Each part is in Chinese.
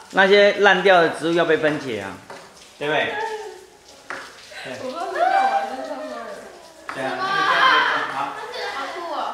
那些烂掉的植物要被分解啊，对不对？ 我刚才讲完就上班了。 对啊，好。 好酷哦。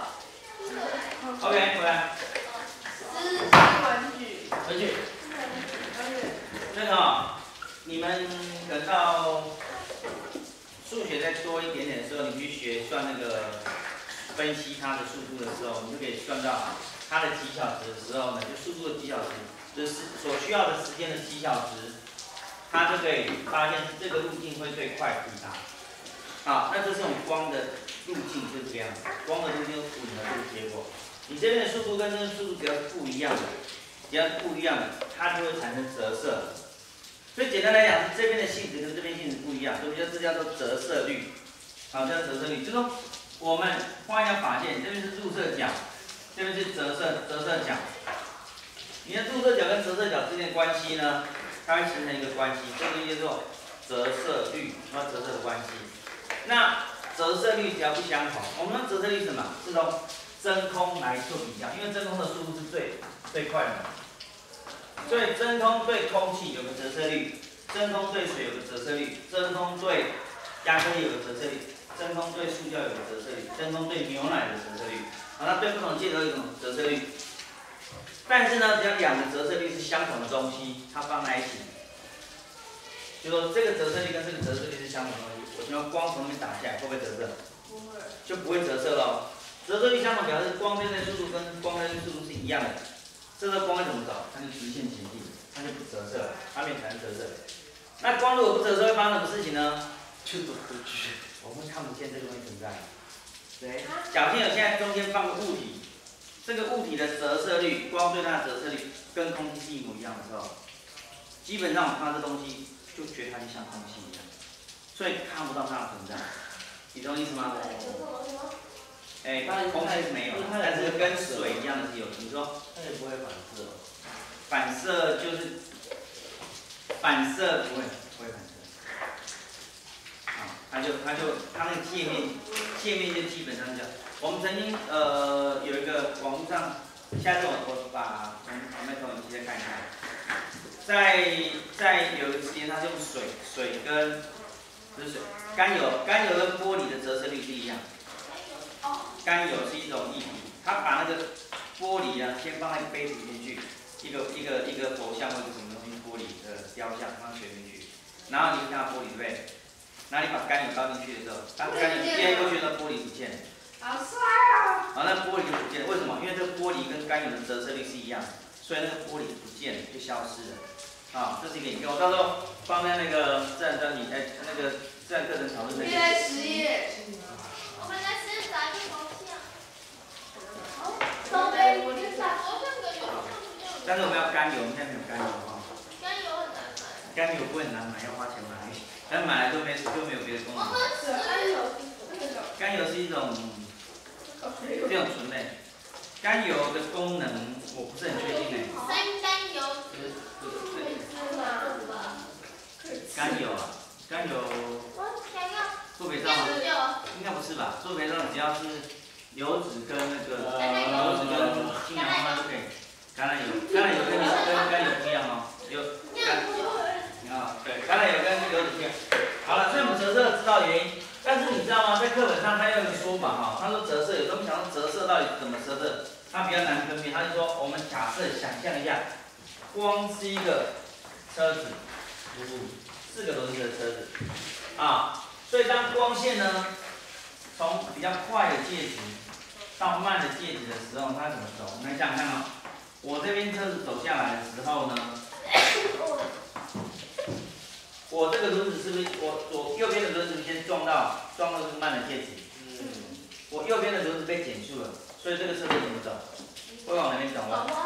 OK， 回来。 这是玩具。 回去。那个、哦，你们等到数学再多一点点的时候，你去学算那个分析它的速度的时候，你就可以算到它的几小时的时候呢，就速度的几小时，就是所需要的时间的几小时，它就可以发现这个路径会最快抵达。好，那这是我们光的路径就是这个样子，光的路径会符合这个结果。你这边的速度跟这个速度只要是不一样的，它就会产生折射。所以简单来讲，这边的性质跟这边性质不一样，所以这叫做折射率。好，叫折射率，就是说我们画一条法线，这边是入射角，这边是折射角。你的入射角跟折射角之间的关系呢，它会形成一个关系，这个叫做折射率，折射的关系。那折射率只要不相同，我们的折射率是什么？是从真空来做比较，因为真空的速度是最快的。所以真空对空气有个折射率，真空对水有个折射率，真空对亚克力有个折射率，真空对塑胶有个折射率，真空对牛奶的折射率。好，那对不同介质有一种折射率。但是呢，只要两个折射率是相同的东西，它放在一起，就说这个折射率跟这个折射率是相同的东西，我用光从那边打下来，会不会折射？ 不会。 就不会折射咯。折射率相同表示光这边的速度跟光这边的速度是一样的。这时候光会怎么走？它就直线前进，它就不折射了，它变成折射。那光如果不折射会发生什么事情呢？就走出去，我们看不见这个东西存在。对，假设现在中间放个物体，这个物体的折射率，光对它的折射率跟空气是一模一样的时候，基本上我们看到这东西就觉得它就像空气一样，所以看不到它的存在。你懂我意思吗？哎，空气是没有，但是跟水一样的是有。你说？ 它也不会反射。 反射就是反射不会反射。啊，它那个界面就基本上这样。我们曾经有一个网络上，下次我把我们同一期再看一看。在有一个时间，它是用水跟不是水，甘油跟玻璃的折射率是一样。甘油是一种液体，它把那个玻璃呢先放在杯子里面去，一个佛像或者什么东西玻璃的雕像放水里面去，然后你看到玻璃对不对？然后你把甘油倒进去的时候，当甘油淹过去，那玻璃不见了。 好帅啊！ 好，那玻璃就不见了，为什么？因为这个玻璃跟甘油的折射率是一样的，所以那个玻璃不见了，就消失了。啊，这是一个影片，我到时候放在那个自然专题那个自然课程讨论那个。 10页。 我们来试打一个方向。 都被我但是我们要甘油，我们现在没有甘油哈。 甘油很难买。 甘油不会很难买，要花钱买，但买来就没有别的功能。甘油是一种这种醇类，甘油的功能我不是很确定哎。 三甘油。 甘油啊，甘油。 我想要。 做肥皂吗？应该不是吧？做肥皂只要是油脂跟那个油脂跟清氧方面都可以。橄榄油跟甘油不一样哦，对，橄榄油跟油脂不一样。好了，所以我们折射知道原因，但是你知道吗？在课本上他有一个说法哈，他说折射，有时候我们想说折射到底怎么折射，它比较难分辨。他就说我们假设想象一下，光是一个车子，4个轮子的车子，啊。所以当光线呢，从比较快的介质到慢的介质的时候，它怎么走？我们来想想看哦，我这边车子走下来的时候呢，我这个轮子是不是我右边的轮子先撞到这个慢的介质？我右边的轮子被减速了，所以这个车子怎么走？会往哪边走吗？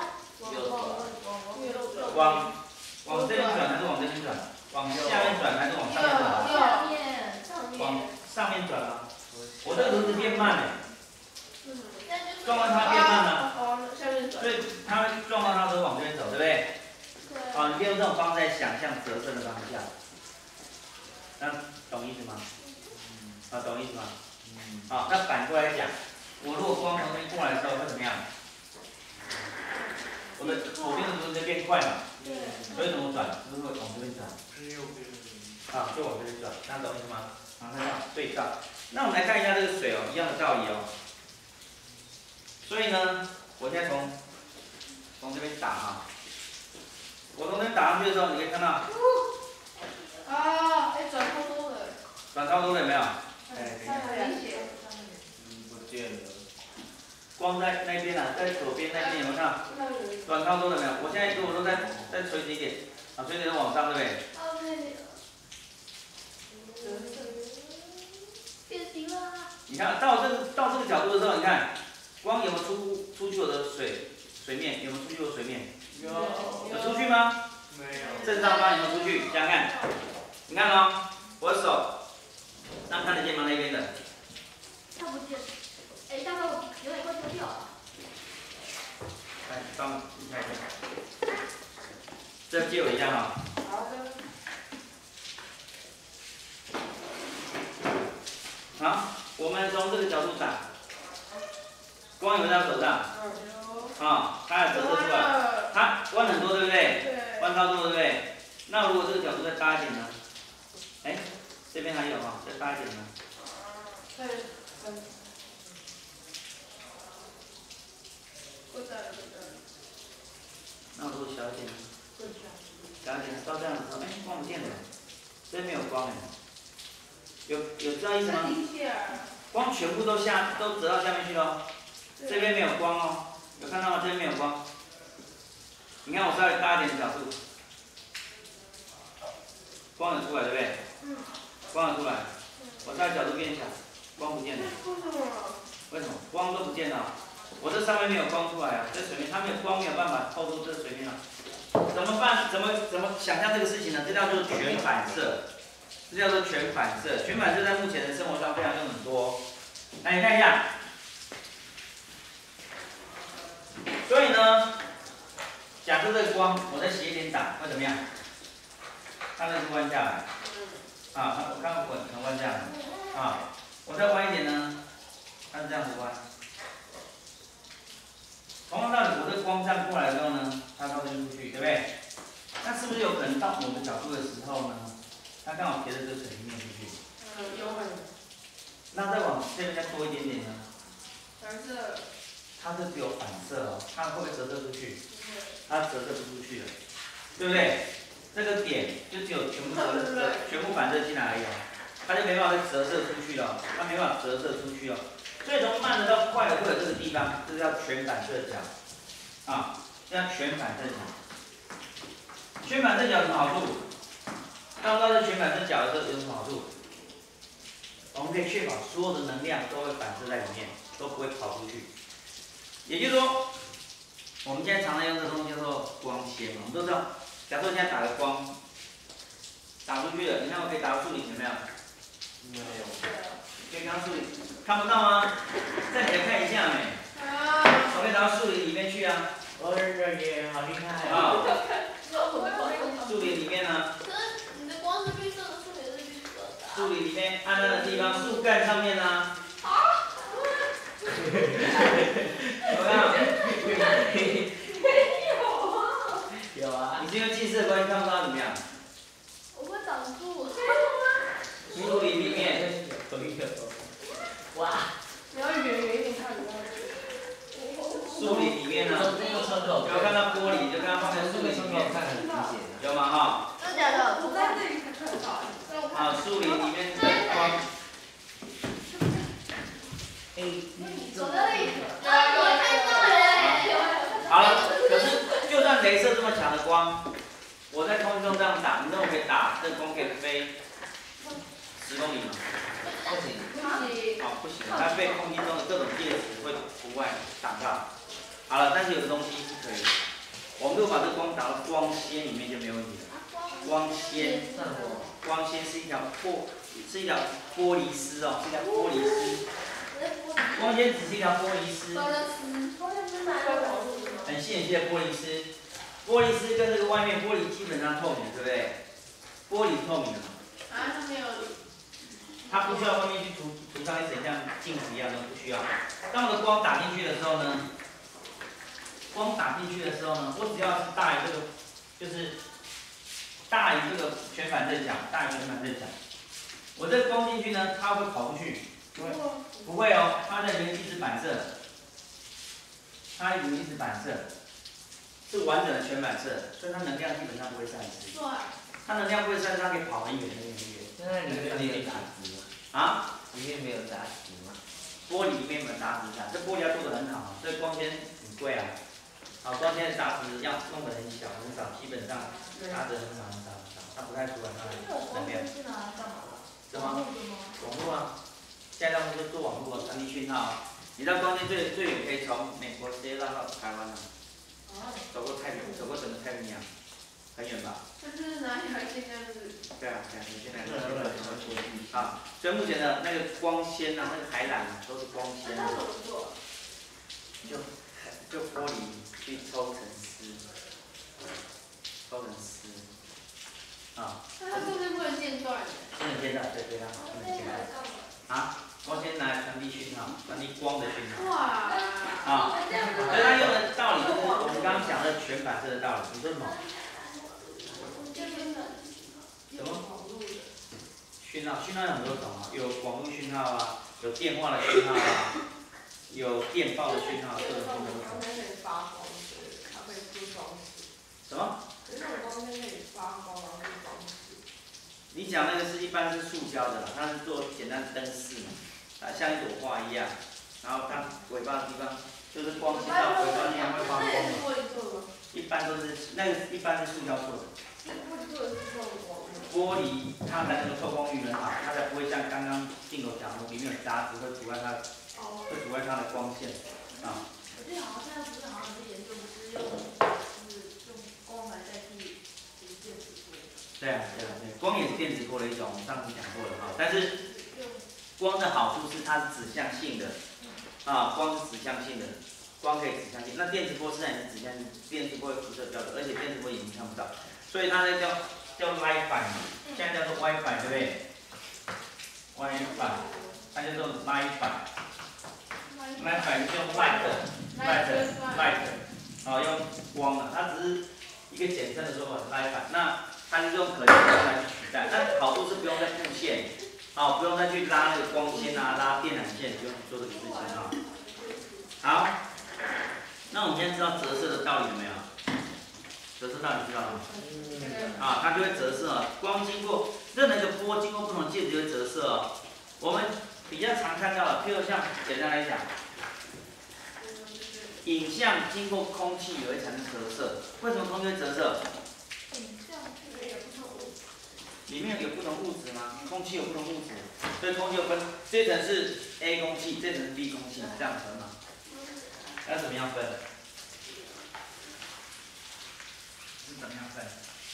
往这边转还是往这边转？往下面转还是往上面转？往上面转啊！我这个轮子变慢了，撞到它变慢了，所以它会撞到它都往这边走，对不对？好，你可以用这种方式来想象折射的方向，那懂意思吗？懂意思吗？好，那反过来讲，我如果光从这边过来的时候会怎么样？我的左边的轮子变快嘛， 对。 所以怎么转？是不是往这边转？ 是右边。 啊，就往这边转，这样懂意思吗？啊，看到对照。那我们来看一下这个水哦，一样的道理哦。所以呢，我现在从这边打哈，我从这边打上去的时候，你可以看到。 啊，哎，转超多的。 转超多了有没有？ 哎，很明显。 不见了。 光在那边啊，在左边那边有没有看到？转超多了没有？我现在如果说再垂直一点，啊，垂直往上，对不对？ 哦，对。变形了。 你看到这个角度的时候，你看光有没有出去我的水面？有没有出去我水面？有出去吗？ 没有。 正上方有没有出去？想想看，你看哦，我的手，那看得见吗？那边的？ 看不见。哎，刚才我有点快丢掉了。 来，帮我看一下，这借我一下哈。 好的。 好，我们从这个角度打，光有没有在手上？ 有。 啊，它有折射出来，它弯很多，对不对？ 对。 弯超多，对不对？那如果这个角度再大一点呢？哎，这边还有哈，再大一点呢？ 对。不在了。 那如果小一点呢？小一点，到这样子说，哎，光不见了，这边没有光哎。有知道意思吗？光全部都折到下面去了，这边没有光哦，有看到吗？这边没有光。你看我稍微大一点的角度，光有出来，对不对？光有出来，我稍微角度变小，光不见了。为什么？光都不见了。我这上面没有光出来啊，这水面它没有光，没有办法透出这水面啊。怎么办？怎么想象这个事情呢？这叫做全反射。这叫做全反射，全反射在目前的生活上非常用很多。来，你看一下。所以呢，假设这个光，我再斜一点打，会怎么样？它这是弯下来，啊，我看到很弯下来，啊，我再弯一点呢，它是这样子弯。同样道理，我这光这样过来的时候呢，它到这边出去，对不对？那是不是有可能到某个角度的时候呢？它刚好贴着这个水平面出去。 有可能。 那再往这边再多一点点呢？ 反射。 它这只有反射哦，它会不会折射出去？它折射不出去了，对不对？这个点就只有全部反射进来而已哦，它就没办法再折射出去了，它没办法折射出去哦。所以从慢的到快的会有这个地方，这叫全反射角，啊，这叫全反射角。全反射角有什么好处？当到这全反射角的时候有什么好处？我们可以确保所有的能量都会反射在里面，都不会跑出去。也就是说，我们现在常常用这东西叫做光纤嘛，我们都知道。假设现在打个光，打出去了，你看我可以打到树林，有没有？ 没有。 可以看到树林，看不到吗？再来看一下没？我可以打到树林里面去啊。 哦耶，好厉害啊！树林里面呢？ 可是你的光是绿色的，树也是绿色的。 树林里面暗暗的地方，树干上面呢？有没有？ 有啊。 你是因为近视的关系看不到怎么样？ 我会挡住。 树林里面。 哇！ 你要远一点看， 树林里面呢？有看到玻璃，就看到放在树林里面，有吗？哈。 真的假的？ 我在这里才看得到。 啊，树林里面的光。 我这里，我看到了。 好了，可是就算镭射这么强的光，我在空气中这样打，你认为可以打，这个光可以飞10公里吗？ 不行。 好，不行，它被空气中的各种介质会除外挡到。好了，但是有个东西是可以的，我们如果把这个光打到光纤里面就没有问题了。光纤，光纤是一条玻璃丝哦，是一条玻璃丝。光纤只是一条玻璃丝，很细很细的玻璃丝。玻璃丝跟这个外面玻璃基本上透明，对不对？玻璃透明的嘛。 啊，它没有。 它不需要外面去涂上一层像镜子一样的，不需要。当我的光打进去的时候呢，我只要是大于就是大于这个全反射角，大于全反射角。我这个光进去呢，它会跑出去？不会哦，它在里面一直反射，它里面一直反射，是完整的全反射，所以它能量基本上不会散失。它能量不会散失，它可以跑很远很远很远。 那里面没有杂质吗？ 啊？ 里面没有杂质吗？ 玻璃里面没有杂质感，这玻璃要做的很好，所以光纤很贵啊。好，光纤的杂质要弄得很小很少，基本上杂质很少很少很少，它不太阻碍它的能量。 是拿来干嘛的？ 什么？网络啊，现在他们就做网络传递讯号。你知道光纤最远可以从美国直接拉到台湾啊？走过太平，走过整个太平洋，很远吧？ 就是拿起来现在是。 对啊，对啊，你现在啊，所以目前的那个光纤啊，那个海缆啊，都是光纤啊。 那怎么做？ 就玻璃去抽成丝，抽成丝，啊。 那它是不是不能间断的？ 不能间断，对对它好，不能间断。啊，光纤拿来传递讯号，传递光的讯号。 哇！ 啊，所以它用的道理就是我们刚刚讲的全反射的道理。你说什么？什么？讯号有很多种啊，有网络讯号啊，有电话的讯号啊，有电报的讯号，各种不同的。 光纤可以发光，它可以做装饰。 什么？ 可是那种光纤可以发光，然后做装饰。 你讲那个是一般是塑胶的啦，它是做简单的灯饰嘛，啊像一朵花一样，然后它尾巴的地方就是光线到尾巴地方会发光嘛。一般都是那个一般是塑胶做的。玻璃它的那个透光率很好，它才不会像刚刚镜头讲的里面有杂质会阻碍它，会阻碍它的光线啊。 我记得好像现在不是好像有些研究不是用光来代替电磁波。 对啊对啊对，光也是电磁波的一种，我们上次讲过了哈。但是光的好处是它是指向性的，啊，光是指向性的，光可以指向性。那电磁波虽然也是指向性，电磁波会辐射标准，而且电磁波眼睛看不到，所以它那叫 Wi-Fi， 现在叫做 Wi-Fi 对不对 ？Wi-Fi， 它叫做 Wi-Fi。Wi-Fi 是用 light， 啊，用光的，它只是一个简称的说法 Wi-Fi。那它是用可见光来去取代，但好处是不用再布线，啊，不用再去拉那个光纤啊，拉电缆线，不用做这个事情啊。好，那我们现在知道折射的道理了没有？折射道理知道了吗？啊，它就会折射，光经过任何一个波经过不同介质就会折射哦。我们比较常看到的，譬如像简单来讲，影像经过空气也会产生折射。为什么空气会折射？里面有不同物质吗？空气有不同物质，所以空气有分，这层是 A 空气，这层是 B 空气，这样分吗？要怎么样分？是怎么样分？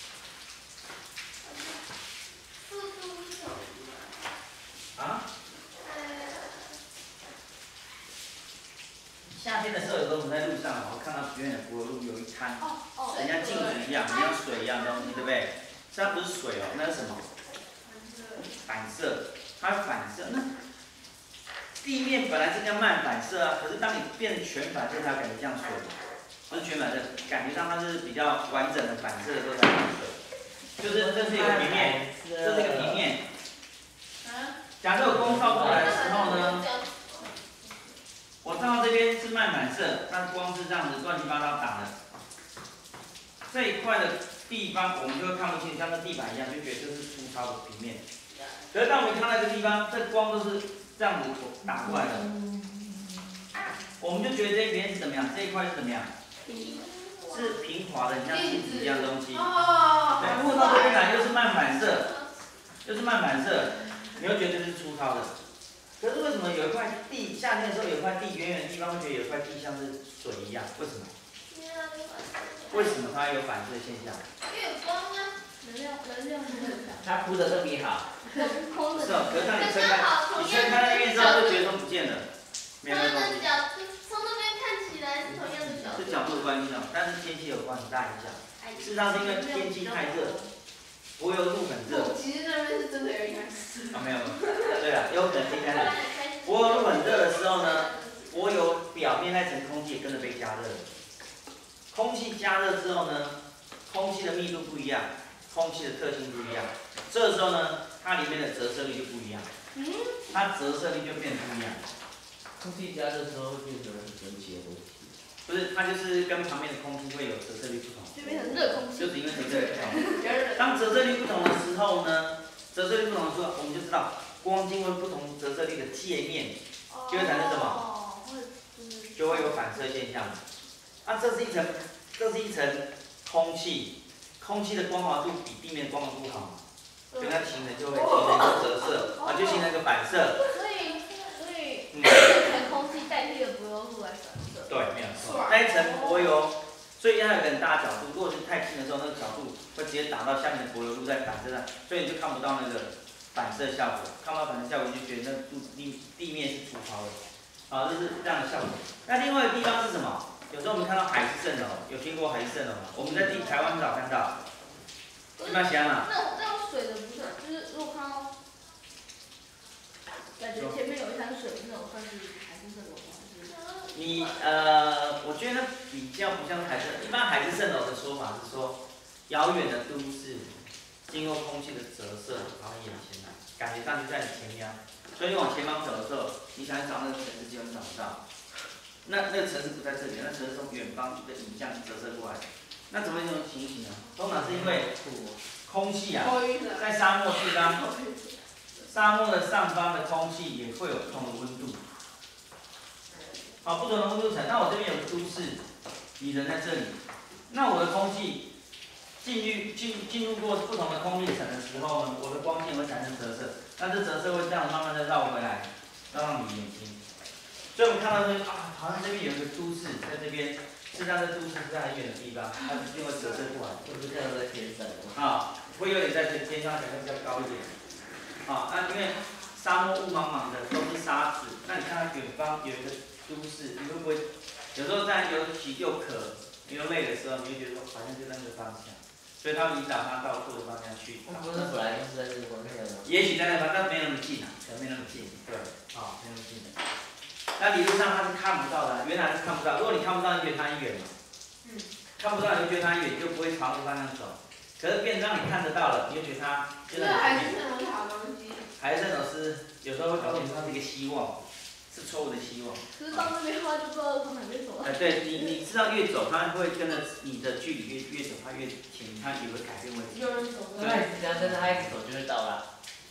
啊？夏天的时候，有时候我们在路上，我看到远远的柏油路有一滩，人家镜子一样，很像水一样的东西，对不对？它不是水哦，那是什么？反射，它会反射。那地面本来是叫慢反射啊，可是当你变成全反射，它感觉像水，不是全反射，感觉上它是比较完整的反射的时候才像水。就是这是一个平面，这是一个平面。假设我光照过来的时候呢，我照到这边是慢反射，它光是这样子乱七八糟打的。这一块的地方我们就会看不清，像那地板一样，就觉得这是粗糙的平面。可是当我们看到这个地方，这光都是这样子打过来的，我们就觉得这一边是怎么样？这一块是怎么样？是平滑的，像镜子一样的东西。对，如果到这边来又是慢反射，又是慢反射，你会觉得这是粗糙的。可是为什么有一块地，夏天的时候有一块地远远的地方会觉得有一块地像是水一样？为什么？为什么它有反射现象？ 因为有光啊，能量很强。 它铺的特别好。 是哦，可是当你吹开那边之后，就觉得都不见了，没有那东西。 从那边看起来是同样的角度。 是角度的关系哦，但是天气有关很大影响。事实上是因为天气太热，柏油路很热。 其实那边是真的有应该是。 啊，没有。对了，有可能天气太热。柏油路很热的时候呢，柏油表面那层空气也跟着被加热。空气加热之后呢， 空气的密度不一样，空气的特性不一样，这时候呢，它里面的折射力就不一样，它折射力就变不一样。 空气加热之后会变成很神奇的东西。 不是，它就是跟旁边的空气会有折射力不同， 就变成热空气。 就是因为折射力不同。当折射力不同的时候呢，折射力不同的时候，我们就知道光经过不同折射力的界面，就会产生什么？就会有反射现象。啊，这是一层空气，空气的光滑度比地面光滑度好，所以它形成就会形成一个折射，啊，就形成一个反射。 所以这层空气代替了柏油路来反射。 对，没有错。那一层柏油，所以它有个很大的角度，如果是太近的时候，那个角度会直接打到下面的柏油路在反射上，所以你就看不到那个反射效果。看不到反射效果，你就觉得那地面是粗糙的。啊，这是这样的效果。那另外一个地方是什么？有时候我们看到海市蜃楼，有听过海市蜃楼吗？我们在台湾很少看到。一般想啊。 那种水的不是，就是如果看到，感觉前面有一滩水，那种算是海市蜃楼吗？ 你我觉得比较不像海市，一般海市蜃楼的说法是说，遥远的都市经过空气的折射跑到眼前来，感觉上就在你前面。所以你往前方走的时候，你想找那个城市基本找不到。那个城市不在这里，那城市从远方的影像折射过来。那怎么会这种情形呢？通常是因为空气啊，在沙漠地方，沙漠的上方的空气也会有不同的温度。好，不同的温度层。那我这边有个都市，你人在这里，那我的空气进入过不同的空气层的时候呢，我的光线会产生折射。那这折射会这样慢慢的绕回来，绕到你眼睛。所以我们看到这啊，好像这边有一个都市在这边，实际上这都市是在很远的地方，它是因为折射过来， 是不是看到在天上？ 啊，会有点在天上，感觉比较高一点。啊，那因为沙漠雾茫茫的都是沙子，那你看到远方有一个都市，你会不会有时候在又急又渴又累的时候，你会觉得好像就在那个方向。所以他引导他到错的方向去。 不是本来就是在这个方向吗？ 也许在那个方向，但没那么近啊，可能没那么近。对，啊，没那么近的。那理论上它是看不到的，原来是看不到。如果你看不到，你觉得它很远嘛？看不到你就觉得它很远，你就不会朝那个方向走。可是变成你看得到了，你就觉得它真的很远。海市蜃楼是有时候会搞清楚它是一个希望。是错误的希望。 可是到那边的话，就不知道从哪边走了。 对你知道越走，它会跟着你的距离越走，它越近，它也会改变位置。 有人走。 对，只要跟着他一起走就会到了。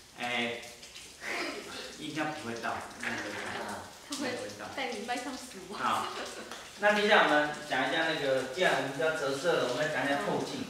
应该不会到， 他会带你迈向死亡。 好，那接下来我们讲一下那个，既然我们知道折射了，我们来讲一下透镜。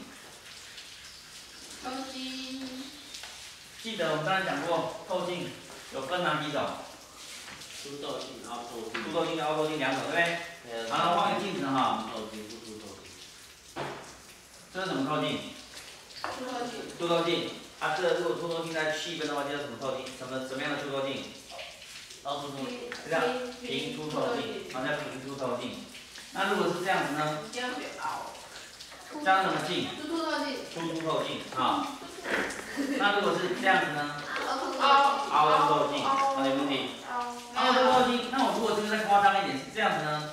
透镜。 记得我们刚才讲过，透镜有分哪几种？ 凸透镜、凹透镜。 凸透镜跟凹透镜两种，对不对？好，那换个镜子哈。 凸透镜、不凸透镜。 这是什么透镜？ 凸透镜。 凸透镜。啊，这个如果凸透镜再细分的话，叫什么透镜？什么样的凸透镜？凹凸透镜。这样平凸透镜，好，叫平凸透镜。那如果是这样子呢？ 这样子凹。 这样什么镜？ 凸透镜。 凸透镜，好。那如果是这样子呢？ 凹凸透镜，好，有问题。凹凸透镜，那我如果这个再夸张一点是这样子呢？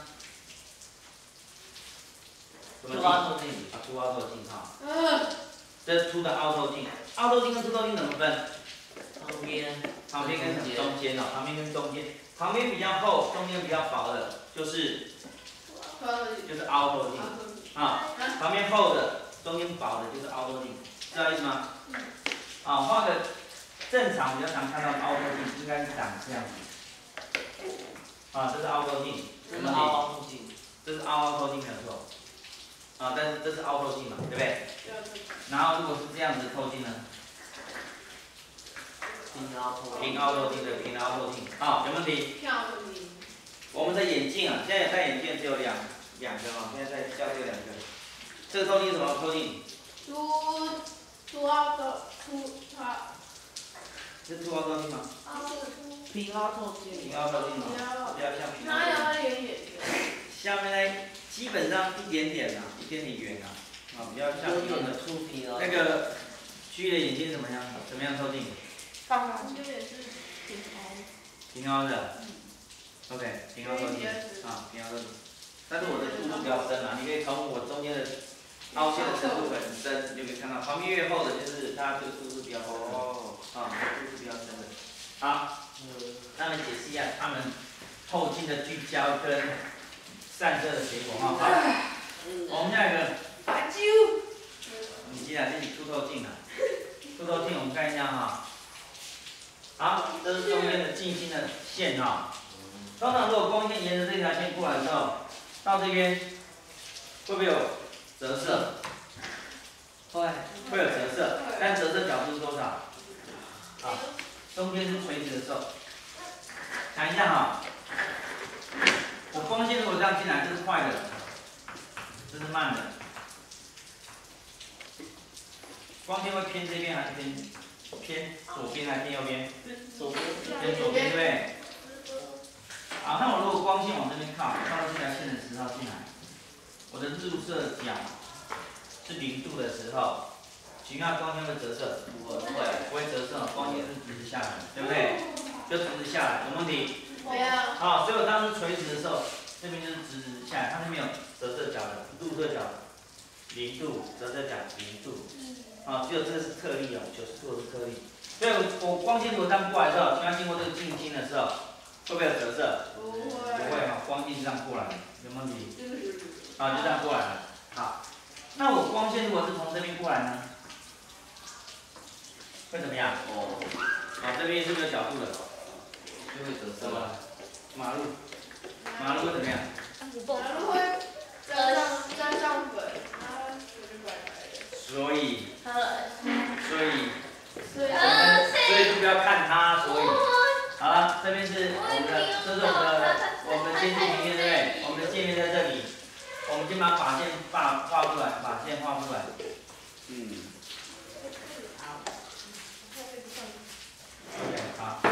凸凹透镜。 啊，凸凹透镜哈。这是凸的凹透镜，凹透镜跟凸透镜怎么分？旁边跟什么？中间哦，旁边跟中间，旁边比较厚，中间比较薄的，就是凹透镜啊。旁边厚的，中间薄的，就是凹透镜，知道意思吗？啊，画个正常比较常看到的凹透镜，应该是长这样子。啊，这是凹透镜， 这是凹透镜， 这是凹透镜没有错。啊，但是这是凹透镜嘛，对不对？然后如果是这样子的透镜呢？平凹透镜的平凹透镜，好，有问题？我们的眼镜啊，现在有戴眼镜只有两个哦，现在在教这两个。这个透镜是什么透镜？ 凸凹的是凸凹透镜吗？ 平凹透镜。 平凹透镜嘛，比较像平凹透镜。 哪有圆圆的？ 下面呢，基本上一点点啊，一点点圆啊，啊，比较像平的。 凸平凹。 那个虚的眼睛怎么样？怎么样透镜？ 这也是平凹。 平凹的。OK， 平凹透镜啊，平凹透镜。但是我的度数比较深啊，你可以从我中间的凹陷的程度很深，你就可以看到旁边越厚的就是它这个度是比较深的。哦。啊，度是比较深的。好，那么解释一下它们透镜的聚焦跟散射的结果哈。好，我们下一个。 把揪。 你记得这里凸透镜啊，凸透镜我们看一下哈。好，这是中间的近心的线哈。通常如果光线沿着这条线过来的时候，到这边会不会有折射？会有折射，但折射角度是多少？啊，中间是垂直的时候，想一下哈，我光线如果这样进来，这是快的，这是慢的。光线会偏这边还是偏左边还是偏右边？ 左边。 偏左边，对不对？好，那我如果光线往这边靠，靠到这条线的时候进来，我的入射角是0度的时候，请问光线会折射？不会折射，光线是直直下来，对不对？就直直下来，有问题？ 没有。 好，所以我当时垂直的时候，这边就是直直下来，它是没有折射角的，入射角0度，折射角0度。啊，只有这个是特例哦，90度是特例。所以我光线如果这样过来的时候，请问经过这个近心的时候，会不会有折射？ 不会。 不会哈，光线是这样过来的，有没有问题？啊，就这样过来了。好，那我光线如果是从这边过来呢，会怎么样？哦，啊，这边是没有角度的，就会折射了。马路会怎么样？ 马路会沾上粉，然后我就拜拜了。 所以就不要看它，所以。好了，这边是我们的，这是我们的监视平面，对不对？我们的界面在这里，我们先把法线画出来，把线画出来。OK， 好。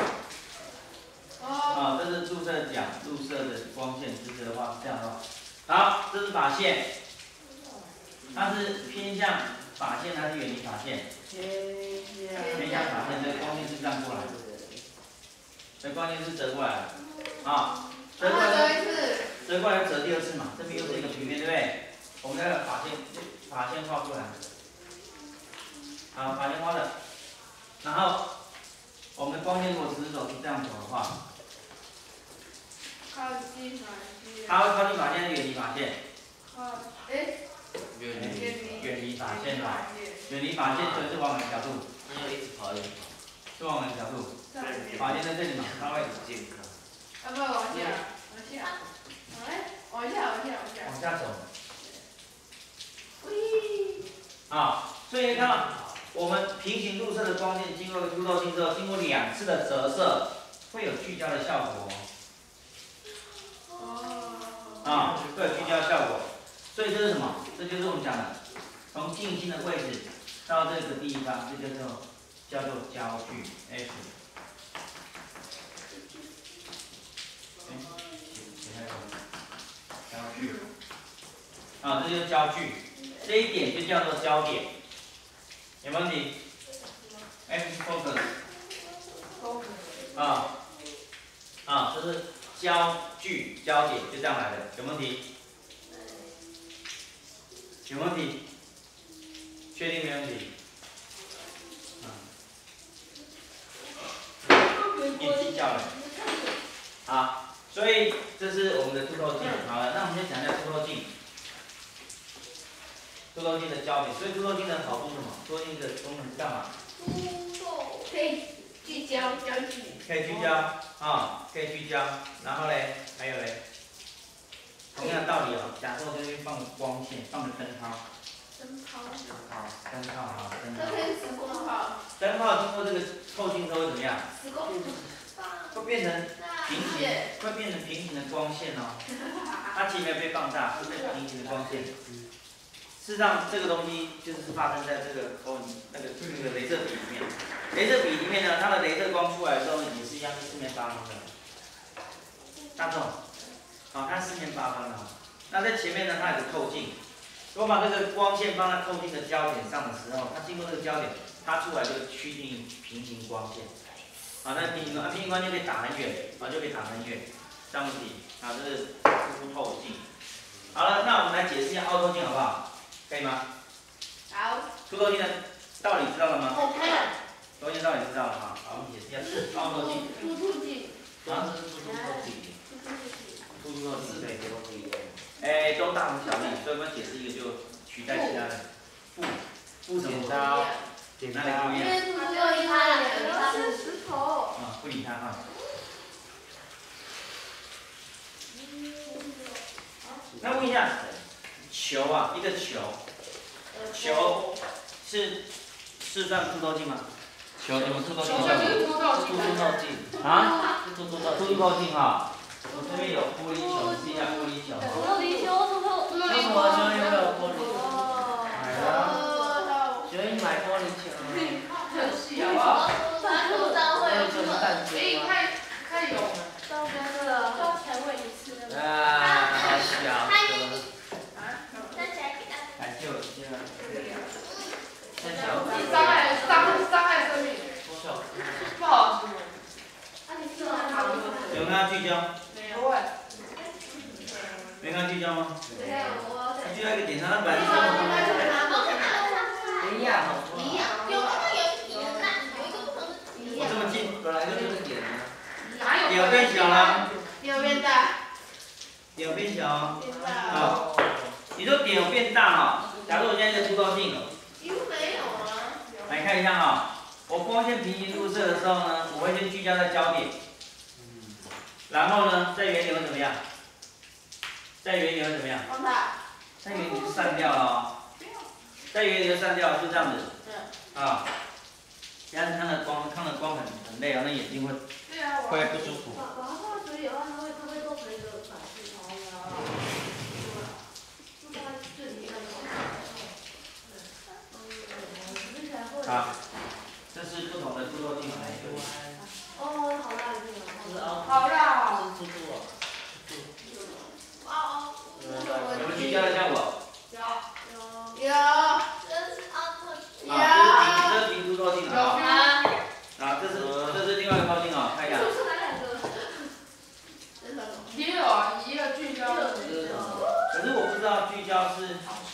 啊，这是入射角，入射的光线，直直的话是这样的话。好，这是法线，它是偏向法线还是远离法线？偏向法线，这个光线是这样过来的。这光线是折过来的，啊，折过来折第二次嘛，这边又是一个平面，对不对？我们那个法线画出来，好，法线画的，然后我们光线如果直走是这样走的话， 靠近法线。 它会靠近法线还是远离法线？ 远离法线吧，远离法线所以是往哪个角度？ 那要一直跑。 是往哪个角度？法线在这里嘛，它会健康。 要不要往下？ 往下走。啊，所以你看到我们平行入射的光线经过凸透镜之后，经过2次的折射，会有聚焦的效果。啊，会有聚焦效果。所以这是什么？这就是我们讲的，从近心的位置到这个地方，这叫做焦距 F。焦距。啊，这就是焦距，这一点就叫做焦点，有没有问题 ？F focus。这是焦距焦点，就这样来的，有没有问题？有没有问题？确定没问题？别计较了。好，所以这是我们的凸透镜。好了，那我们先讲一下凸透镜。凸透镜的焦点，所以凸透镜的好处是什么？凸透镜的功能是干嘛？ 可以聚焦焦距。 可以聚焦啊，可以聚焦。然后嘞，还有嘞，同样的道理哦。假设我这边放个光线，放个灯泡。灯泡好，灯泡。灯泡经过这个透镜之后会怎么样？会变成平行的光线哦。它其实没有被放大，是平行的光线。事实上，这个东西就是发生在这个那个雷射笔里面。雷射笔里面呢，它的雷射光出来的时候也是一样，是四面八方的。大众，好，它四面八方的。那在前面呢，它有个透镜。如果把这个光线放在透镜的焦点上的时候，它经过这个焦点，它出来就趋近于平行光线。好，那平行光线可以打很远，就可以打很远，这样问题。这是凸透镜。好了，那我们来解释一下凹透镜好不好？ 可以吗？ 好。 凸透镜的道理知道了吗？ 我看。 凸透镜道理知道了哈。好， 也是要凹凸镜。 凸凸镜。 啊，这是凸透镜， 凸凸透镜对。 都不一样。 都大同小异，所以我们解释一个就取代其他的。不什么？ 剪哪里不一样？ 因为凸透镜它是石头。 啊，不理他哈。那问一下，球啊，一个球是算凸透镜吗？球有没有凸透镜？ 凸透镜啊？ 凸透凸透镜哈。我这边有玻璃球，试一下玻璃球。 玻璃球， 为什么就有玻璃球？ 买了。 所以买玻璃球。 很细好不好？太有了。 到那个到前尾一次那个。 啊，好小。 站起来给大家。 还就这样。 太小。 伤害生命。不好吃。 有没有聚焦？ 没有。 没看聚焦吗？ 没有，我要聚焦一个点上，它本来是这么。 一样。 一样，有一个不同的。 我这么近， 本来就这个点呢。 点变小了。 有变大。 点变小。 变大。 好。你说点有变大哈？假如我现在是凸透镜， 几乎没有啊。 来看一下哈，我光线平行入射的时候呢，我会先聚焦在焦点，然后呢，在圆流怎么样？在圆流怎么样？ 放大。 在圆流散掉了哦。在圆流散掉就这样子。啊。这样看的光很累啊，那眼睛会不舒服。 把它放水里的话，它会做成一个反式。 好，这是不同的凸透镜。 哦，好大的好大。 是凸哦。 哦。 有没有聚焦的效果？ 有。这是凹凸。 这是平凸透镜啊。 啊， 这是另外一个透镜哦，看一下。 也有啊，一个聚焦的。 可是我不知道聚焦是。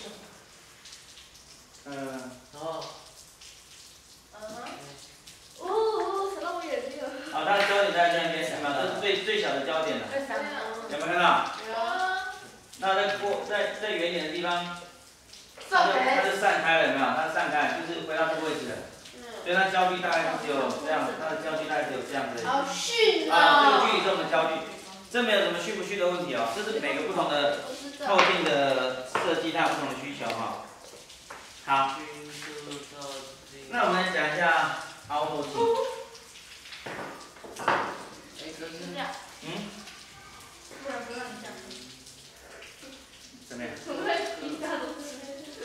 扯到我眼睛了。 好，它的焦点在这边，有没有？这是最小的焦点了。有没有看到？那在圆点的地方，它就散开了，有没有？它散开，就是回到这个位置了。所以它焦距大概只有这样，它的焦距大概只有这样子。 好逊啊，这个距离是我们焦距，这没有什么逊不逊的问题哦，这是每个不同的透镜的设计，它有不同的需求哈。好，那我们来讲一下凹透镜。 不然不让你讲。 怎么样？ 怎么会比大都是？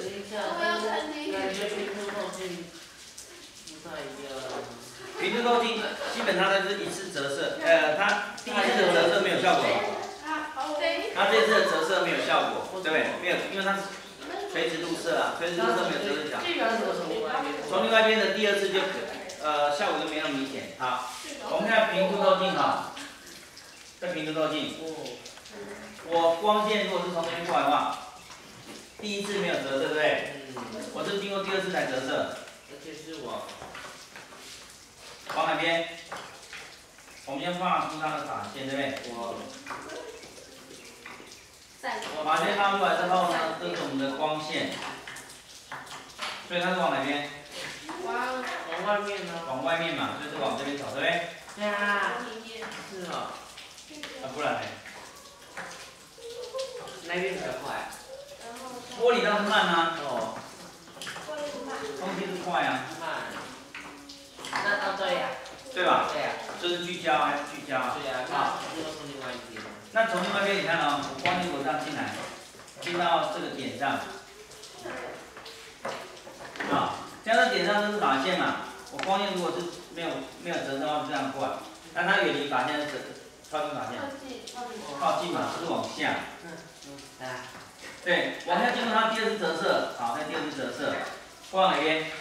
平凸透镜基本上它是一次折射，它第一次的折射没有效果，它这次的折射没有效果，对不对？没有，因为它是垂直入射啊，垂直入射没有折射角。从另外一边的第二次就效果就没那么明显。好，我们看平凸透镜哈，这平凸透镜，我光线如果是从这边过来的话，第一次没有折射，对不对？我是经过第二次才折射。 而且是往哪边？我们先画出它的法线，对不对？法线画出来之后呢，这是我们的光线，所以它是往哪边？ 往外面呢？ 往外面嘛，所以是往这边走，对不对？ 对啊。是哦。 不然呢？ 那边比较快。 玻璃当然慢啊。 哦。 空气是快啊。 慢。那对呀。 对吧？ 对呀。 这是聚焦还是聚焦？ 对呀。啊，这个是另外一边。 那从另外一边你看哦，我光如果这样进来，进到这个点上，这样的点上这是法线嘛？我光线如果是没有折射的话，这样过来，但它远离法线是靠近法线，靠近嘛，就是往下。对，往下经过它第二次折射，好，再第二次折射，往哪边？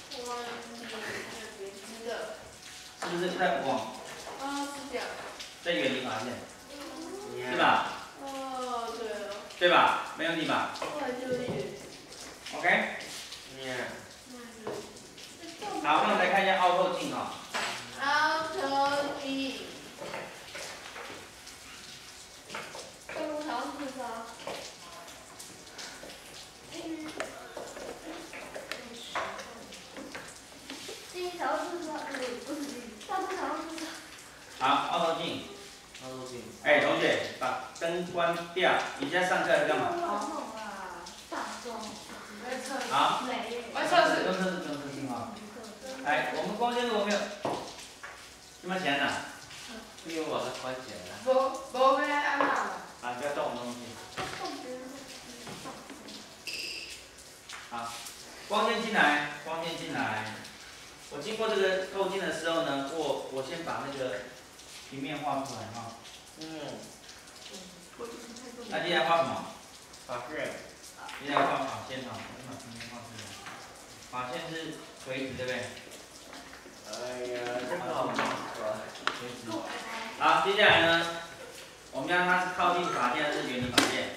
是不是在往？ 是这样。 在远离法线，对吧？ 哦，对了。 对吧？没问题吧？ OK。好，那我们来看一下凹透镜啊。 凹透镜。这路条是啥？第一条是啥？不是大部条是啥？ 好，凹透镜。 凹透镜。 哎，同学，把灯关掉。你现在上课在干嘛？ 放松。 好。 我测试。 不用测试，不用测试啊。来，我们光线如果没有，有没有钱呢？ 因为我把它关起来了。 无要安那啦。 啊，不要动我们东西。好，光线进来，光线进来。我经过这个透镜的时候呢，我先把那个平面画出来哈。那接下来画什么？ 发线。 接下来画法线哈，把平面画出来。法线是垂直，对不对？ 哎呀，这个好麻烦。 垂直。好，接下来呢，我们要它是靠近法线还是远离法线？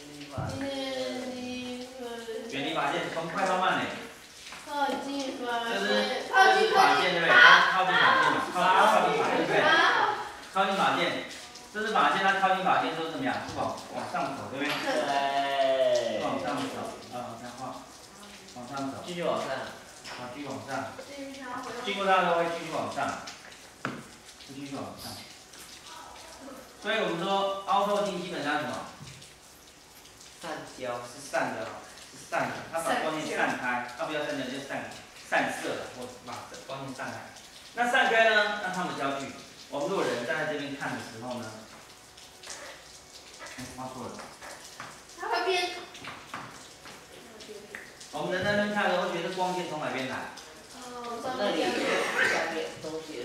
远离法线，从快到慢嘞。 靠近法线。 这是法线对不对？靠近法线嘛，靠近法线对不对？靠近法线，这是法线，它靠近法线之后怎么样？是往上走，对不对？ 对。 往上走，往上画，往上走。 继续往上。 好，继续往上。经过它的会继续往上，继续往上。所以我们说凹透镜基本上是什么？ 散焦。 是散的，是散的，它把光线散开，它不要散焦，就散射了，或把光线散开。那散开呢？那它们焦距，我们如果人站在这边看的时候呢，画错了。 它会变。 我们人在那边看的时候，会觉得光线从哪边来？ 那里下面东西。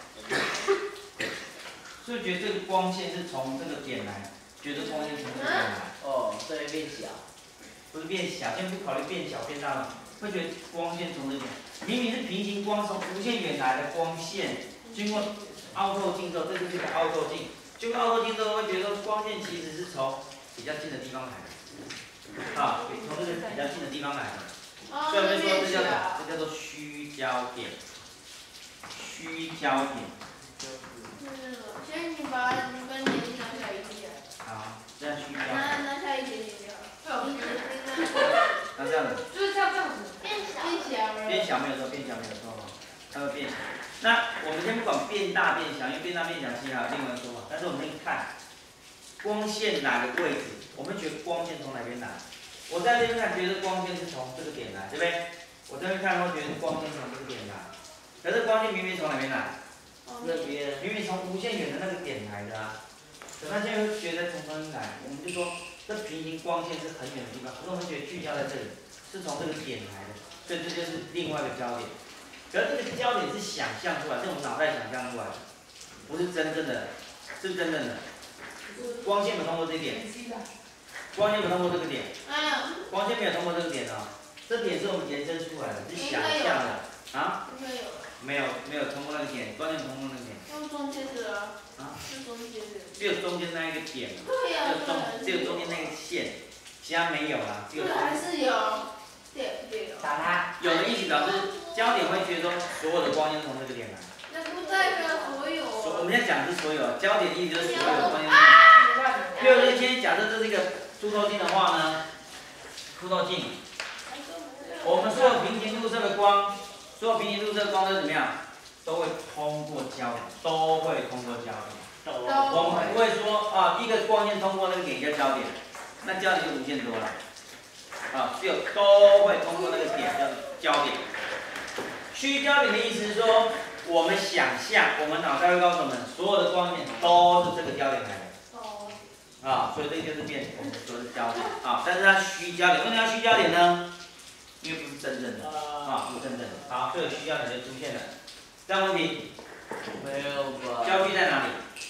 是不是觉得这个光线是从这个点来？觉得光线从这个点来？ 哦，这边变小。 不是变小，先不考虑变小变大了，会觉得光线从这点，明明是平行光从无限远来的光线，经过凹透镜之后，这就是个凹透镜。经过凹透镜之后，会觉得光线其实是从比较近的地方来的，啊，从这个比较近的地方来的。所以我们说这叫什么？这叫做虚焦点。虚焦点。 先你把你把眼睛拿下一点。 好，这样虚焦点。 拿下一点点就好。 那这样子。 就是这样子。 变小了。 变小没有错，变小没有错哈，它会变小。那我们先不管变大变小，因为变大变小其实还有另外一个说法，但是我们可以看光线来的位置，我们觉得光线从哪边来？我在这边看，觉得光线是从这个点来，对不对？我这边看会觉得光线从这个点来，可是光线明明从哪边来？ 那边。 明明从无限远的那个点来的啊。可他现在会觉得从哪里来？我们就说这平行光线是很远的地方，可是我们觉得聚焦在这里，是从这个点来的，所以这就是另外一个焦点。可是这个焦点是想象出来，是我们脑袋想象出来的，不是真正的，是真正的。光线没有通过这点，光线没有通过这个点，光线没有通过这个点啊，这点是我们延伸出来的，是想象的啊。没有通过那个点，光线通过那个点。 用中间的啊。 啊？ 是中间的。 只有中间那一个点， 对呀。 只有中间那个线，其他没有啦，只有。 还是有。对。 打它。 有的意思表示焦点会觉得说所有的光线从这个点来。 那不代表所有。 我们现在讲的是所有，焦点的意思就是所有的光线。比如说今天假设这是一个凸透镜的话呢，凸透镜，我们所有平行入射的光，所有平行入射的光都是怎么样？都会通过焦点，都会通过焦点。我们不会说啊，一个光线通过那个点叫焦点，那焦点就无限多了。啊，只有都会通过那个点叫焦点。虚焦点的意思是说，我们想象，我们脑袋会告诉我们，所有的光线都是这个焦点来的。啊，所以这个就是变我们说的焦点啊，但是它虚焦点，为什么要虚焦点呢？因为不是真正的啊，不是真正的。好，这个虚焦点就出现了。这样问题？ 没有吧？ 焦距在哪里？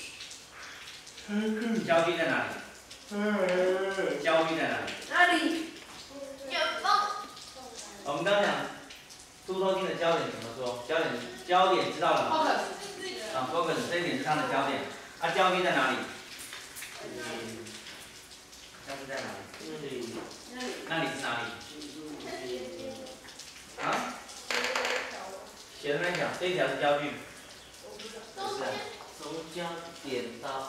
焦距在哪里？焦距在哪里？ 哪里？远方。 我们刚刚讲凸透镜的焦点怎么说？焦点知道了吗？啊 ，focus 这一点是它的焦点。啊，焦距在哪里？焦距在哪里？那里是哪里？ 写的那条，这一条是焦距， 我不知道。 不是啊， 从焦点到，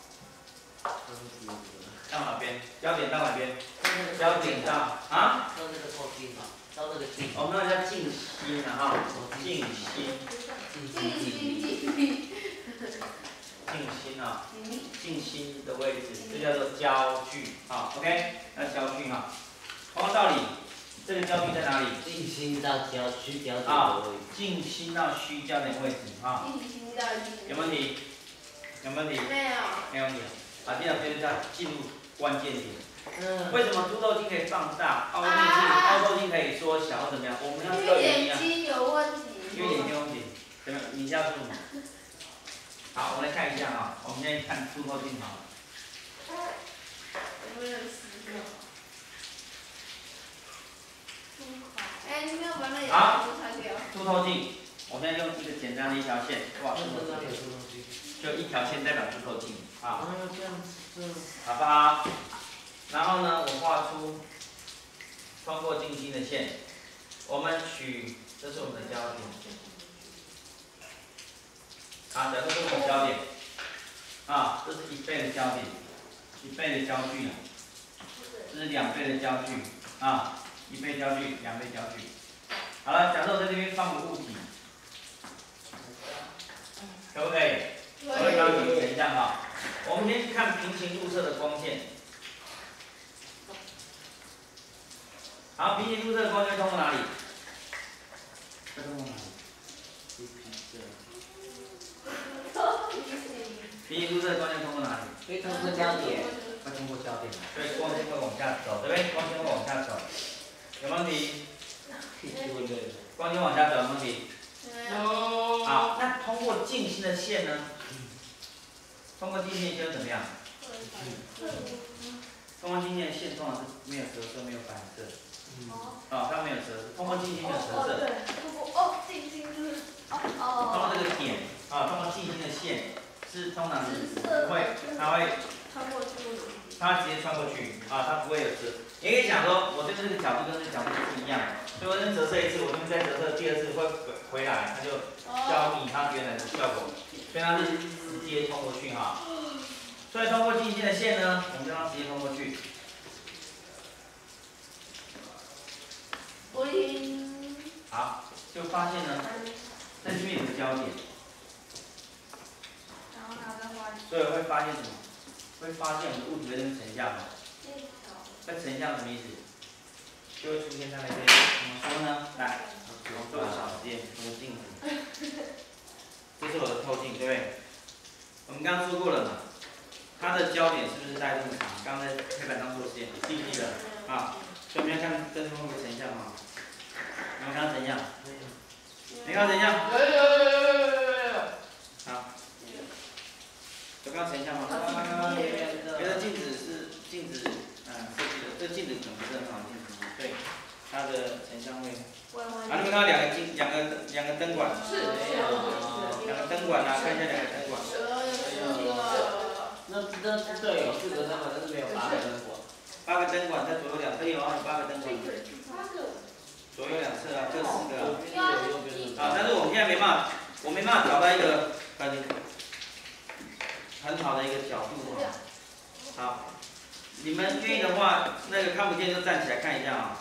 到哪边？焦点到哪边？焦点到啊？ 到那个透镜嘛，到那个镜。 我们那叫静心啊哈，静心，静心啊，静心的位置，这叫做焦距啊 ，OK， 那焦距哈，同样道理，这个焦距在哪里？ 静心到虚焦点的啊位置。， 静心到虚焦点位置啊，有问题？有问题？ 没有。 没问题。啊，接下来就是要进入关键点。 嗯。 为什么凸透镜可以放大，凹透镜可以缩小，或怎么样？我们要知道原因啊。 眼睛有问题。 因为眼睛有问题，怎么样？你下说什么？好，我们来看一下啊，我们现在看凸透镜好了。 有没有死掉？ 哎，你没有把那眼好睛擦掉。 凸透镜，我现在用一个简单的一条线，哇，就一条线代表凸透镜啊， 这样子。 好不好？然后呢，我画出穿过静心的线，我们取，这是我们的焦点。啊，假设这是我们焦点，啊，这是1倍的焦点，1倍的焦距啊，这是2倍的焦距啊，1倍焦距，2倍焦距。好了，假设我在这边放个物体，可不可以？可以，刚刚有成像哈。我们先看平行入射的光线。好，平行入射的光线通过哪里？会通过哪里？平行入射的光线通过哪里？ 会通过焦点。 会通过焦点，所以光线会往下走，对不对？光线会往下走，有没有问题？光线往下走，有没有问题？ 有。 好，那通过静心的线呢？通过静心的线怎么样？通过静心的线通常是没有折射，没有反射。啊，它没有折射，通过静心没有折射。 静心是通过这个点啊，通过静心的线是通常是会，它会穿过去。 它直接穿过去啊，它不会有折。你可以想说，我对这个角度跟这个角度是一样，所以我先折射一次，我这边再折射第二次会回来，它就消弭它原来的效果，所以它是直接通过去哈。所以通过静心的线呢，我们就让它直接通过去。好，就发现呢，在这边有个焦点，所以会发现什么？会发现我们的物体会呈像嘛？会呈像什么意思？就会出现在那边。怎么说呢？来，我做个小实验，我的镜子，这是我的透镜，对不对？我们刚刚说过了嘛，它的焦点是不是在这么长？刚刚在黑板上做实验，记不记得？啊，所以我们要看这边会不会成像啊？有没有看到成像？没看到成像？ 有。 好，有看到成像吗？别的镜子是镜子，设计的，这镜子可能不是很好的镜子，对，它的成像会。啊，你们看到两个灯管？ 是。 两个灯管啊，看一下两个灯管。 那对有4个灯管，但是没有8个灯管。 8个灯管在左右两侧，有啊，8个灯管。左右两侧啊，各4个啊。啊，但是我们现在没办法，我没办法找到一个很好的一个角度啊。好，你们愿意的话，那个看不见就站起来看一下啊。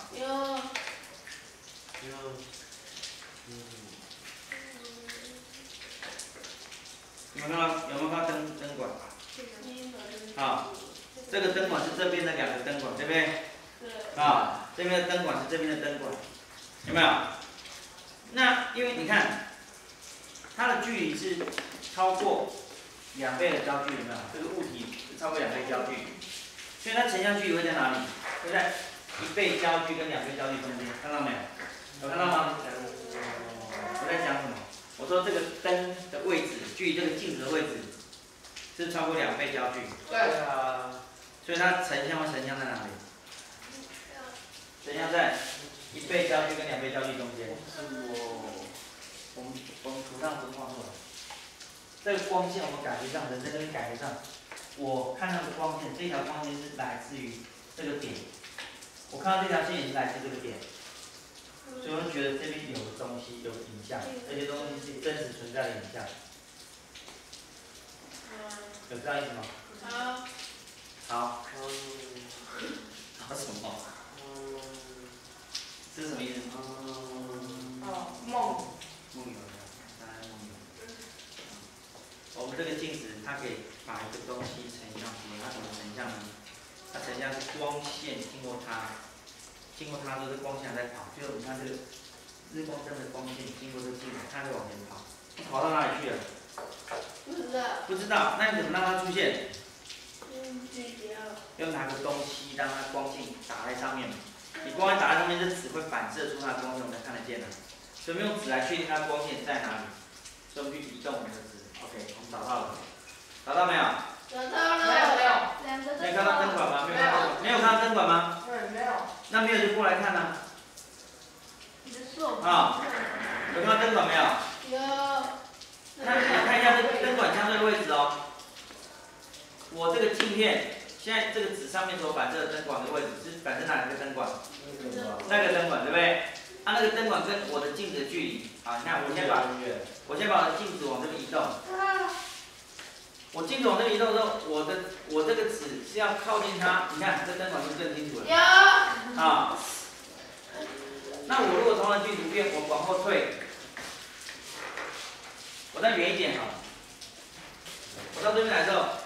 有没有看到灯管？好，这个灯管是这边的2个灯管，对不对？啊，这边的灯管是这边的灯管，有没有？那因为你看，它的距离是超过2倍的焦距，有没有？这个物体是超过2倍焦距，所以它成像距离会在哪里？会在1倍焦距跟2倍焦距中间，看到没有？有看到吗？我在讲什么？我说这个灯的位置，距离这个镜子的位置是超过2倍焦距。 对啊。 所以它成像会成像在哪里？成像在1倍焦距跟2倍焦距中间。我们图上不是画错了。这个光线我们感觉上，人在这边感觉上，我看到的光线，这条光线是来自于这个点。我看到这条线也是来自这个点，所以我就觉得这边有东西，有影像，这些东西是真实存在的影像。有这样意思吗？好。好什么？这是什么意思？ 梦。 梦游的，当然梦游。我们这个镜子，它可以把一个东西成像出来，它怎么成像呢？它成像是光线经过它之后，这光线还在跑，最后你看这个日光灯的光线经过这个镜子，它会往前跑，跑到哪里去了？ 不知道。 不知道，那你怎么让它出现？ 聚焦。 要拿个东西让它光线打在上面，你光线打在上面，这纸会反射出它的光线，我们才看得见的。所以我们用纸来确定它的光线在哪里，所以我们去移动我们的纸。OK， 我们找到了，找到没有？ 找到了。 没有。 两个没看到灯管吗？没有看到灯管吗？ 没有。 那没有就过来看呐。 你的手。 啊，有看到灯管没有？ 有。 那你看一下这个灯管相对的位置哦。我这个镜片，现在这个纸上面所反射的灯管的位置是反射哪一个灯管？那个灯管，对不对？那个灯管跟我的镜子的距离，好，你看我先把我的镜子往这边移动。我镜子往这边移动之后，我这个纸是要靠近它，你看这灯管就更清楚了。 有。 啊。那我如果同样距离变，我往后退，我再远一点好了。我到这边来之后。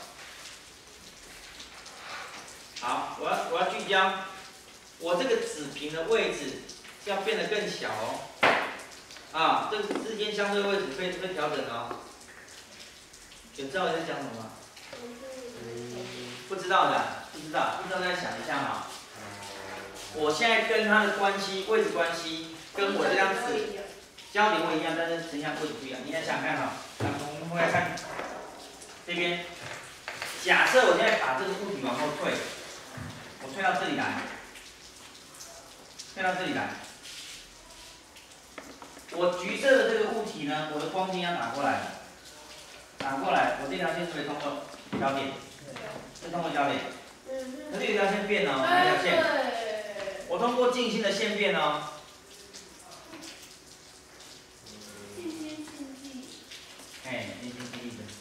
好，我要聚焦，我这个纸屏的位置要变得更小哦。啊，这个之间相对位置可以调整哦。有知道我在讲什么吗？不知道的，不知道再想一下嘛。我现在跟它的关系，位置关系，跟我这张纸焦点位一样，但是成像位置不一样。你来想想看哈，我们来看这边，假设我现在把这个物体往后退。我推到这里来，我橘色的这个物体呢，我的光线要打过来，我这条线是不是通过焦点？是通过焦点。可是有一条线变哦，哪条线？我通过镜心的线变哦。哎，镜心记忆的。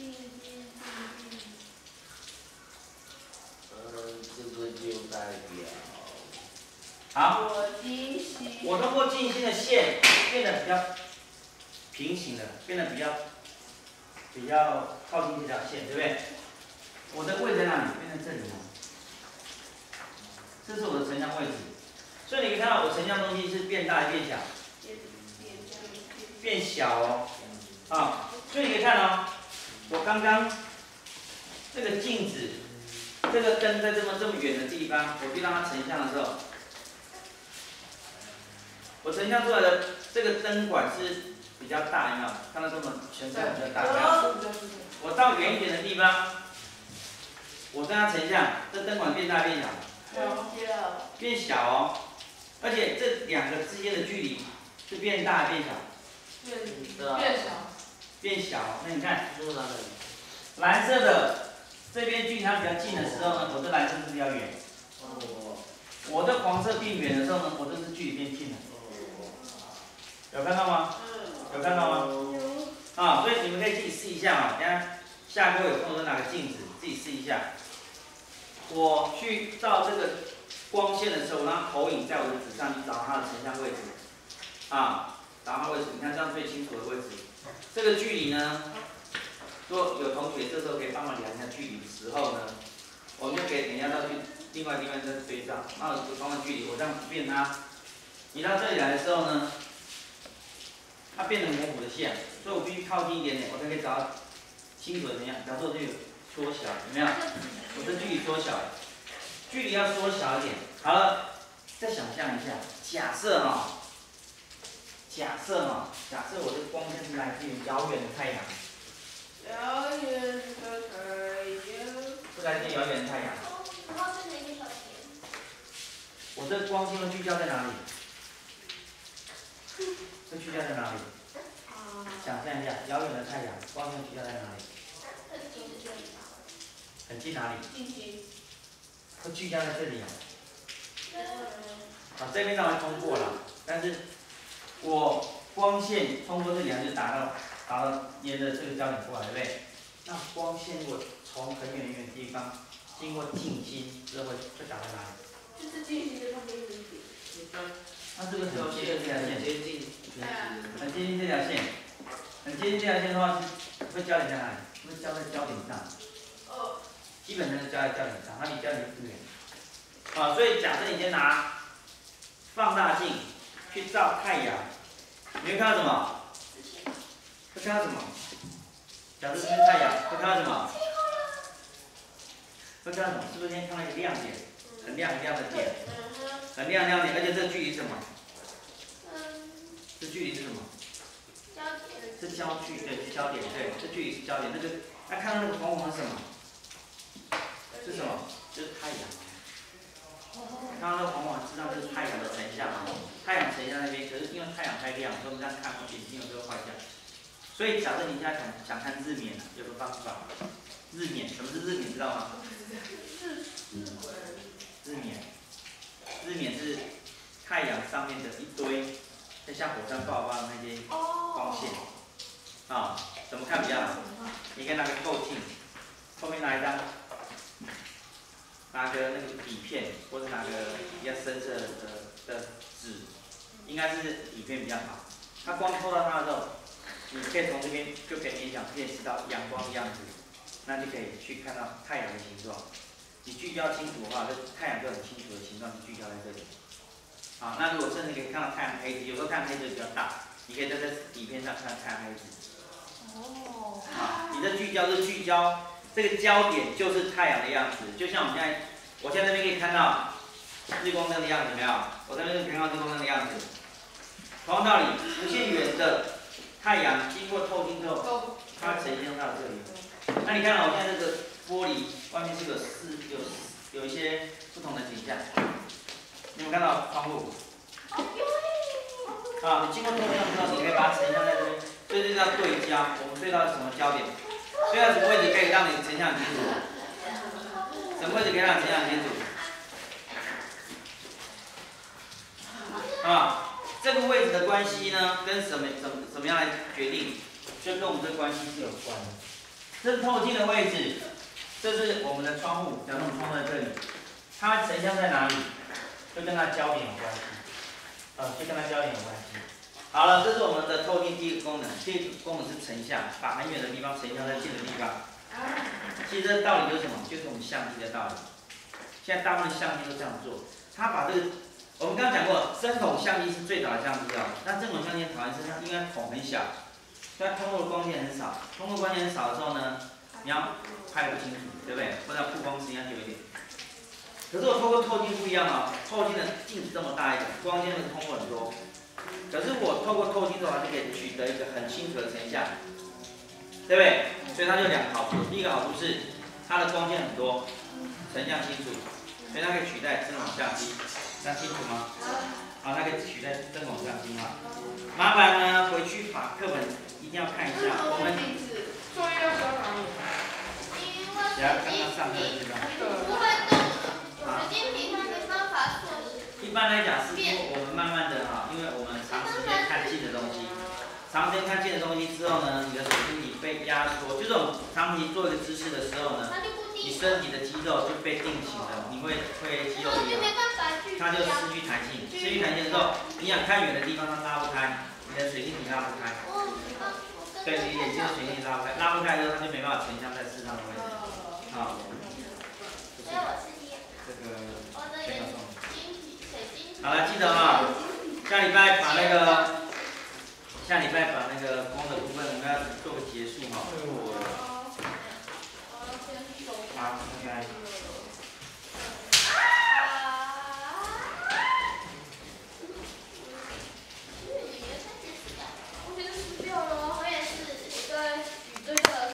这个就代表。 好，我通过镜心的线变得比较平行的，变得比较靠近这条线，对不对？我的位置在哪里？变成这里了。这是我的成像位置，所以你可以看到我成像东西是变大还是变小？变小哦。啊，所以你可以看哦，我刚刚这个镜子。这个灯在这么远的地方，我去让它成像的时候，我成像出来的这个灯管是比较大，有没有？看到这么成像比较大，我到远一点的地方，我跟它成像，这灯管变大变小？变小哦，而且这两个之间的距离是变大变小？变小。那你看，蓝色的。这边距离它比较近的时候呢，我这蓝色是比较远。我的黄色变远的时候呢，我这是距离变近了。有看到吗？有看到吗？啊，所以你们可以自己试一下嘛。等下课有空就拿个镜子自己试一下。我去照这个光线的时候，我让它投影在我的纸上，去找到它的成像位置。啊，找到它位置，你看这样最清楚的位置。这个距离呢？如果有同学这时候可以帮忙量一下距离的时候呢，我们就可以等一下到去另外再对照。那我帮忙距离，我这样变它，移到这里来的时候呢，它变成模糊的线，所以我必须靠近一点点，我才可以找到清楚的怎样。假如说我这里缩小，有没有？我这距离缩小，距离要缩小一点。好了，再想象一下，假设我的光线是来自于遥远的太阳。是来自遥远的太阳。我这光线会聚焦在哪里？会聚焦在哪里？想象一下，遥远的太阳，光线聚焦在哪里？很近哪里？会聚焦在这里啊。这边当然通过了，但是我光线通过这里它就达到沿着这个焦点过来，对不对？那光线如果从很远很远的地方经过近心，这会打在哪里？ 就是近心的旁边一点点。 那这个很接近这条线， 接近， 很接近这条线，很接近这条线的话，会焦点在哪里？会焦在焦点上。基本上是焦在焦点上，它离焦点不远。啊，所以假设你先拿放大镜去照太阳，你会看到什么？会看到什么？假设这是太阳，会看到什么？会看到什么？是不是先看到一个亮点？很亮很亮的点，很亮亮点，而且这个距离是什么？这距离是什么？是焦距，对，是焦点，对，这距离是焦点。那个，那看到那个红红是什么？是什么？就是太阳。看到那个红红，实际上就是太阳的成像。太阳成像那边，可是因为太阳太亮，所以我们这样看，眼睛有时候坏掉。所以假设你现在想看日冕，有个方法。日冕，什么是日冕？知道吗？日冕，日冕是太阳上面的一堆，像火山爆发的那些光线。啊，怎么看比较好？你可以拿个透镜，后面拿一张，拿个那个底片，或者拿个比较深色的纸，应该是底片比较好。它光透到它的时候，你可以从这边就可以联想辨识到阳光的样子，那就可以去看到太阳的形状。你聚焦清楚的话，这太阳就很清楚的形状是聚焦在这里。啊，那如果甚至可以看到太阳黑子，有时候太阳黑子比较大，你可以在这底片上看到太阳黑子。啊，你的聚焦是聚焦，这个焦点就是太阳的样子，就像我现在这边可以看到日光灯的样子，有没有？我这边可以看到日光灯的样子。同样道理，无限远的太阳经过透镜之后，它呈现到这里。那你看到我现在这个玻璃外面是有一些不同的景象，你有没有看到窗户？啊，你经过透镜之后，你可以把它呈现在这边。所以这叫对焦，我们对到什么焦点？对到什么位置可以让你成像清楚？什么位置可以让你成像清楚？啊，这个位置的关系呢，跟怎么样来决定？就跟我们这个关系是有关的。这是透镜的位置，这是我们的窗户，假如我们窗户在这里，它成像在哪里？就跟它焦点有关系。就跟它焦点有关系。好了，这是我们的透镜第一个功能。第二个功能是成像，把很远的地方成像在近的地方。其实这道理就是什么？就是我们相机的道理。现在大部分相机都这样做，它把这个，我们刚刚讲过，针孔相机是最早的相机啊。那针孔相机讨厌是它因为孔很小，所以它通过的光线很少。通过光线很少的时候呢，你要拍得不清楚，对不对？或者曝光时间久一点。可是我透过透镜不一样啊，透镜的镜子这么大一个，光线会通过很多。可是我透过透镜的话，就可以取得一个很清楚的成像，对不对？所以它就有两个好处。第一个好处是它的光线很多，成像清楚，所以它可以取代针孔相机，这样清楚吗？好，它可以取代针孔相机嘛。麻烦呢，回去把课本一定要看一下。我们作业要交哪里？ 只要刚刚上课的地方。一般来讲是因为我们慢慢的因为我们长时间看近的东西，长时间看近的东西之后呢，你的水晶体被压缩，就是我们长期做一个姿势的时候呢，你身体的肌肉就被定型了，你会肌肉力量，它就失去弹性，失去弹性之后，你想看远的地方它拉不开，你的水晶体拉不开，对，你眼睛的水晶体拉不开，拉不开之后它就没办法成像在适当的位置，啊，这个先要送。好了，记得下礼拜把那个